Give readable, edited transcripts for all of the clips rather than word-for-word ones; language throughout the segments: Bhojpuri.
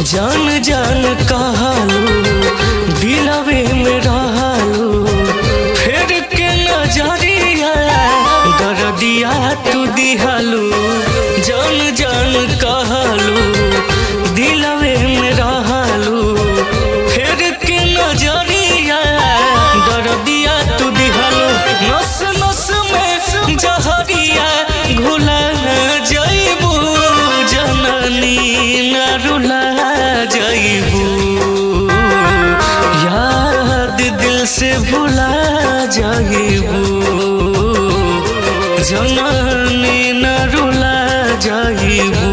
जान जान कहलू दिलवे में रहलू फिर के नजरिया दर्दिया तू दिहलू। जान जान कहलू दिलवे में रहलू फिर के नजरिया दर्दिया तू दिहलू। नस नस में जहरिया घुला जाइबू जननी न रुला जाइबू। याद दिल से भुला जाइबू जननी न रुला जाइबू।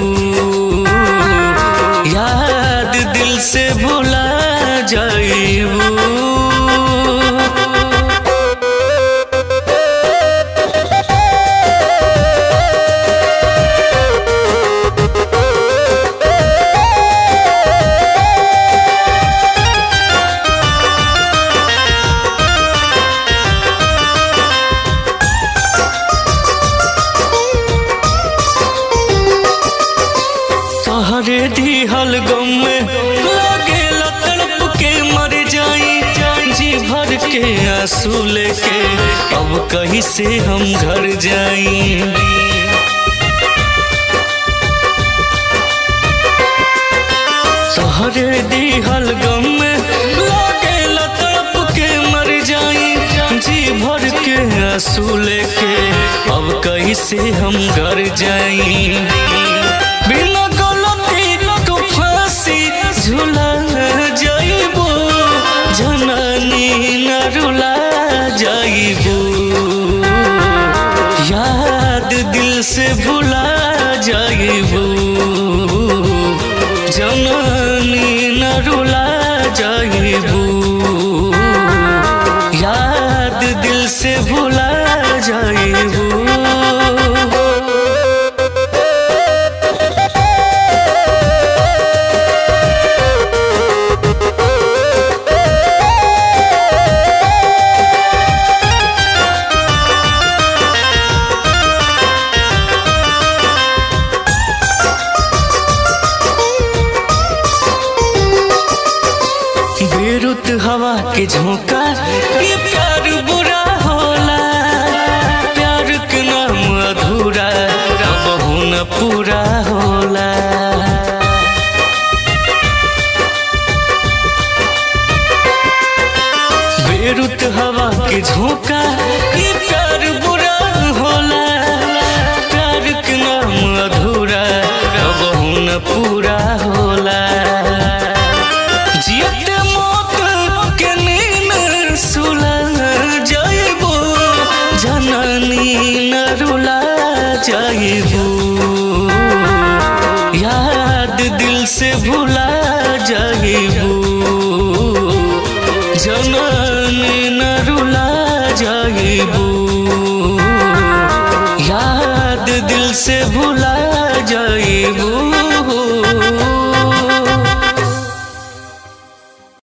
याद दिल से भुला जाइबू। तोहरे दिहल गम में लागे तड़प के मर जाई। जी भर के आंसू लेके अब कहीं से हम घर जाई। तोहरे दिहल गम में लागे तड़प के मर जाई। जी भर के आंसू लेके अब कहीं से हम घर जाई। बिना झूला जाइबू जननी न रुला जाइबू। याद दिल से भुला जाइबू जननी न रुला जाइबू। याद दिल से भुला जाइबू। बेरुत हवा के झोंका ये प्यार बुरा होला। प्यार के नाम अधूरा कबहू न पूरा होला। बेरुत हवा के झोंका ये प्यार बुरा होला। प्यार के नाम अधूरा कबहू न पूरा होला। जियत जननी न रुला जाइबू। याद दिल से भुला जाइबू जननी न रुला जाइबू। याद दिल से भुला